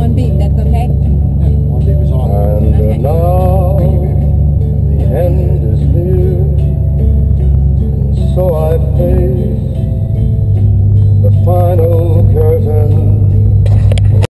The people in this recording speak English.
one beat, that's okay? Yeah, one beat is on. And Okay. now Thank you, baby. the end is near, and so I face